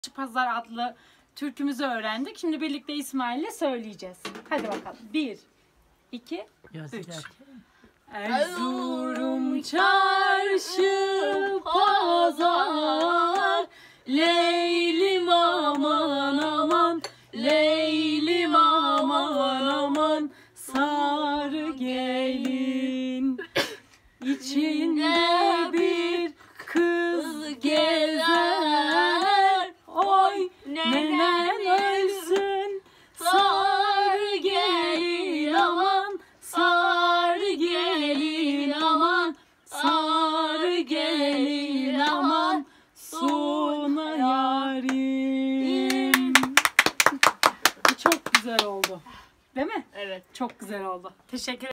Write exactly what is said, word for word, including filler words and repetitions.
Pazar adlı türkümüzü öğrendik. Şimdi birlikte İsmail'le söyleyeceğiz. Hadi bakalım. Bir, iki, üç. Erzurum çarşı pazar, Leylim aman aman, Leylim aman aman, sarı gelin içinde bir kız gezer, oy nenen ölsün, sarı gelin aman, sarı gelin aman, sarı gelin aman, sona yarim. Çok güzel oldu. Değil mi? Evet. Çok güzel oldu. Teşekkür ederim.